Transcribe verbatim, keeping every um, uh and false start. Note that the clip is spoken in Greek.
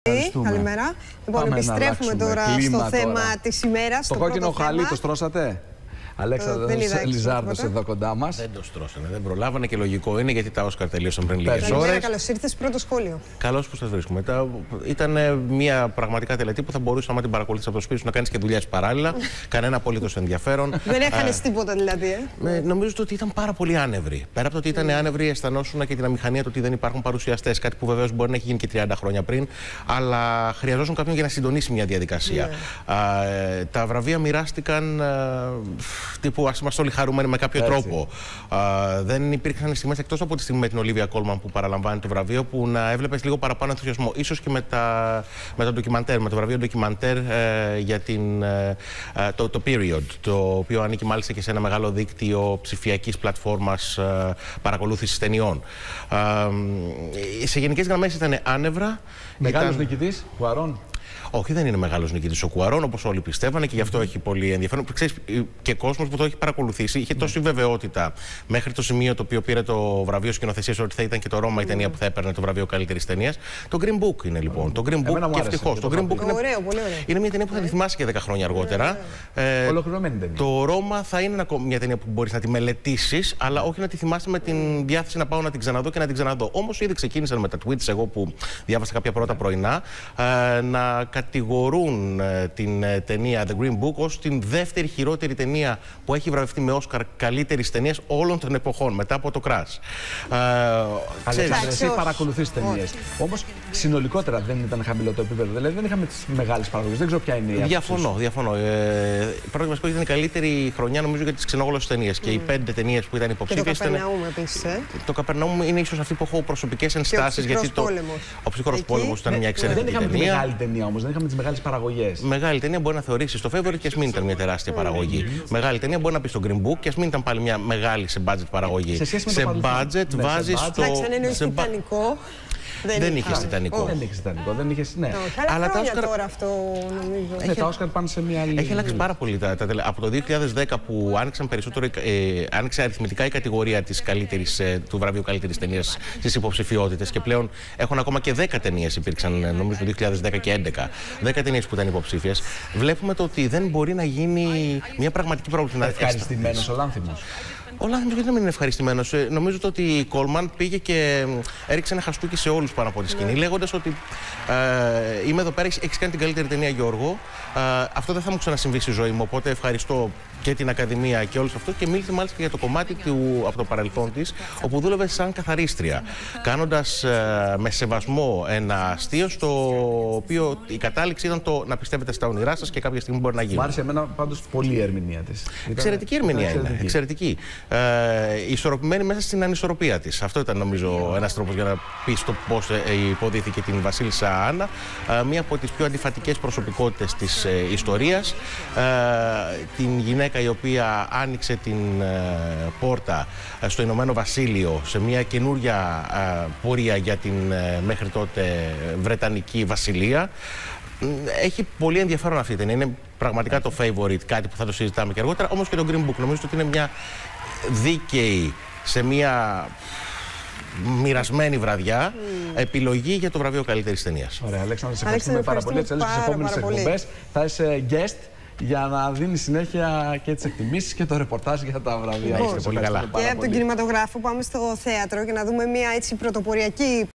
Καλημέρα. Λοιπόν, Πάμε επιστρέφουμε τώρα στο θέμα της ημέρας. Το κόκκινο χαλί το στρώσατε? Αλέξανδρος Λιζάρδος εδώ κοντά μας. Δεν το στρώσανε, δεν προλάβανε και λογικό είναι γιατί τα Όσκαρ τελείωσαν πριν λίγες ώρες. Καλώς ήρθες, πρώτο σχόλιο. Καλώς που σας βρίσκουμε. Ήταν μια πραγματικά τελετή που θα μπορούσε να την παρακολουθείς από το σπίτι σου, να κάνεις και δουλειές παράλληλα. Κανένα απολύτως ενδιαφέρον. Δεν έχανες τίποτα δηλαδή. Ε? Νομίζω ότι ήταν πάρα πολύ άνευροι. Πέρα από το ότι ήταν άνευροι, αισθανόσουν και την αμηχανία του ότι δεν υπάρχουν παρουσιαστές. Κάτι που βεβαίως μπορεί να έχει γίνει και τριάντα χρόνια πριν. Αλλά χρειαζόταν κάποιον για να συντονίσει μια διαδικασία. Yeah. Τα βραβεία μοιράστηκαν. Τύπου ας είμαστε όλοι χαρούμενοι με κάποιο Έτσι. τρόπο. Α, δεν υπήρξαν στιγμές εκτός από τη στιγμή με την Ολίβια Κόλμαν που παραλαμβάνει το βραβείο που να έβλεπες λίγο παραπάνω ενθουσιασμό. Ίσως και με, τα, με το ντοκιμαντέρ, με το βραβείο ντοκιμαντέρ ε, για την, ε, το, το Period, το οποίο ανήκει μάλιστα και σε ένα μεγάλο δίκτυο ψηφιακής πλατφόρμας ε, παρακολούθησης ταινιών. Ε, σε γενικές γραμμές ήταν άνευρα. Μεγάλος ήταν... νικητής, Κουαρών. Όχι, δεν είναι μεγάλος νικητής ο Κουαρών, όπως όλοι πιστεύανε και γι' αυτό έχει πολύ ενδιαφέρον. Ξέρεις, και κόσμος που το έχει παρακολουθήσει είχε τόση βεβαιότητα μέχρι το σημείο το οποίο πήρε το βραβείο σκηνοθεσίας ότι θα ήταν και το Ρώμα η ταινία που θα έπαιρνε το βραβείο καλύτερης ταινίας. Το Green Book είναι λοιπόν. Το Green Book και ευτυχώς. Το Green Book είναι, ωραίο, πολύ ωραίο. είναι μια ταινία που θα τη θυμάσαι και δέκα χρόνια αργότερα. Ε, Ολοκληρωμένη ταινία. Το Ρώμα θα είναι μια ταινία που μπορείς να τη μελετήσεις, αλλά όχι να τη θυμάσαι με την διάθεση να πάω να την ξαναδώ και να την ξαναδώ. Όμως ήδη ξεκίνησαν με τα tweets, εγώ που διάβασα κάποια πρώτα πρωινά, να κατηγορούν την ταινία The Green Book ως την δεύτερη χειρότερη ταινία που έχει βραβευτεί με Όσκαρ καλύτερης ταινίας όλων των εποχών, μετά από το Crash. Αλέξανδρε, εσύ παρακολουθείς ταινίες. Όμως συνολικότερα δεν ήταν χαμηλό το επίπεδο. Δηλαδή δεν είχαμε τις μεγάλες παραγωγές. Δεν ξέρω ποια είναι η άποψη. Διαφωνώ, διαφωνώ. Ε, πρώτα μας πω ήταν η καλύτερη χρονιά νομίζω για τις ξενόγλωσσες ταινίες. Mm. Και οι πέντε ταινίες που ήταν υποψήφιες. Και το Καπερναούμ επίσης. Ε? Το Καπερναούμ είναι ίσως αυτή που έχω προσωπικές ενστάσεις. Γιατί το... Ο Ψυχρός Πόλεμος ήταν μια εξαιρετική ταινία. Δεν είχαμε τη μεγάλη ταινία όμως, δεν είχαμε τις μεγάλες παραγωγές. Μεγάλη ταινία μπορεί να θεωρήσει το Favorite και ας μην ήταν μια τεράστια παραγωγή. Mm. Μεγάλη ταινία μπορεί να πει στο Green Book και ας μην ήταν πάλι μια μεγάλη σε budget παραγωγή. Σε, σε budget ναι, βάζει το. Σε Τιτανικό. Δεν, δεν είχε Τιτανικό. Δεν είχε Τιτανικό. Δεν είχες, ναι. Όχι, αλλά τα Όσκαρ τώρα αυτό νομίζω. Ναι, τα Όσκαρ πάνε σε μια άλλη. Έχει αλλάξει πάρα πολύ. Τα, τα, από το δύο χιλιάδες δέκα που άνοιξαν περισσότερο, ε, άνοιξε αριθμητικά η κατηγορία της καλύτερης, ε, του βραβείου καλύτερης ταινίας στις υποψηφιότητες και πλέον έχουν ακόμα και δέκα ταινίες υπήρξαν, νομίζω το δύο χιλιάδες δέκα και δύο χιλιάδες έντεκα. δέκα ταινίες που ήταν υποψήφιες. Βλέπουμε το ότι δεν μπορεί να γίνει μια πραγματική πρόκληση. Ευχαριστημένος ο Λάνθιμος. Ο Λάνθιμος γιατί να μην είναι ευχαριστημένος. Ε, νομίζω ότι η Κόλμαν πήγε και έριξε ένα χαστούκι σε όλους πάνω από τη σκηνή, yeah. λέγοντας ότι ε, είμαι εδώ πέρα, έχεις κάνει την καλύτερη ταινία, Γιώργο. Ε, αυτό δεν θα μου ξανασυμβεί στη ζωή μου. Οπότε ευχαριστώ και την Ακαδημία και όλους αυτούς. Και μίλησε μάλιστα για το κομμάτι του, από το παρελθόν της, όπου δούλευε σαν καθαρίστρια. Κάνοντας ε, με σεβασμό ένα αστείο, στο οποίο η κατάληξη ήταν το να πιστεύετε στα όνειρά σας και κάποια στιγμή μπορεί να γίνει. Μου άρεσε εμένα πάντως πολύ η ερμηνεία της. Εξαιρετική ερμηνεία είναι. Εξαιρετική. Ε, ισορροπημένη μέσα στην ανισορροπία της. Αυτό ήταν νομίζω ένας τρόπος για να πεις το πώς ε, υποδίθηκε την Βασίλισσα Άννα, ε, μία από τις πιο αντιφατικές προσωπικότητες της ε, ιστορίας. Ε, την γυναίκα η οποία άνοιξε την ε, πόρτα ε, στο Ηνωμένο Βασίλειο σε μια καινούρια ε, πορεία για την ε, μέχρι τότε Βρετανική Βασιλεία. Έχει πολύ ενδιαφέρον αυτή η ταινία. Είναι πραγματικά το favorite, κάτι που θα το συζητάμε και αργότερα. Όμως και το Green Book νομίζω ότι είναι μια δίκαιη σε μια μοιρασμένη βραδιά mm. επιλογή για το βραβείο καλύτερης ταινίας. Ωραία, Αλέξανδρε, σε ευχαριστούμε πάρα πολύ. Έτσι, στις επόμενες εκπομπές θα είσαι guest για να δίνει συνέχεια και τις εκτιμήσεις και το ρεπορτάζ για τα βραβεία. Είστε πολύ καλά. Και από τον κινηματογράφο πάμε στο θέατρο και να δούμε μια έτσι πρωτοποριακή